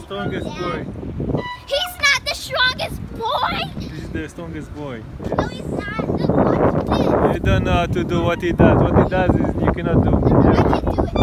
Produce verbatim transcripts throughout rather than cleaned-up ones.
strongest boy. He's not the strongest boy. He's the strongest boy. No, he's not. Look, watch this. You don't know how to do what he does. What he does is you cannot do. I can do it.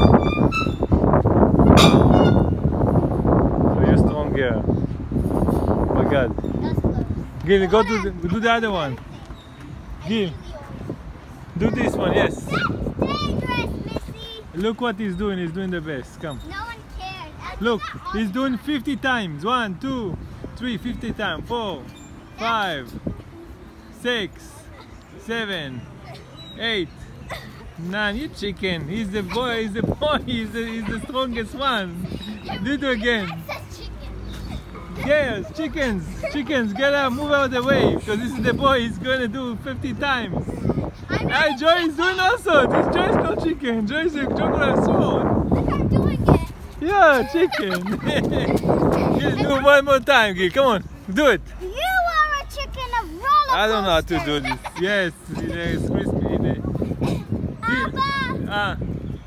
So you're stronger. Oh my God. That's close. Gil, go do the, do the other one. Gil, do this one. Yes. That's dangerous, Missy. Look what he's doing. He's doing the best. Come. No one cares. That's Look, not he's awesome. doing fifty times. One, two, three, fifty times. Four, five, six, seven, eight, nine. You chicken. He's the boy. He's the boy. He's the, he's the strongest one. Do it again. That's a chicken. Yes, chickens. Chickens, get up. Move out of the way. Because this is the boy. He's going to do fifty times. I'm Hey, not Joy is doing also. This Joy is not chicken. Joy is a chocolate sword. Look, I'm doing it. Yeah, chicken. Gil, do it one more time, Gil. Come on, do it. You are a chicken of roller I don't know how to coaster. do this. Yes, it's crispy. Gil, Abba. ah,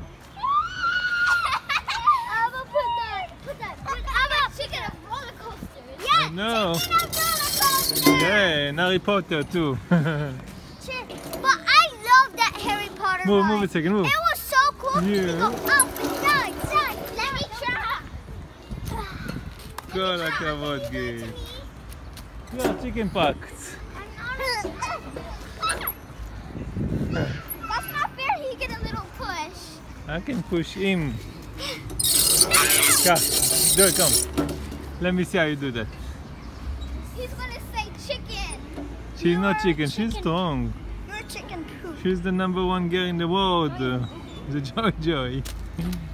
Abba, put that, put that, put Abba, chicken of roller coaster. I Yeah, know. chicken of roller coaster. Yeah, and Harry Potter too. Chick- But I love that Harry Potter Move, ride. move a second, move. It was so cool. Yeah. We go up and down, down. Let me try. כל הכבוד, גיל. Yeah, chicken pox. That's not fair. He get a little push. I can push him. Come, Joy, come. Let me see how you do that. He's gonna say chicken. She's You're not a chicken, she's strong. You're a chicken poop. She's the number one girl in the world. The Joy Joy.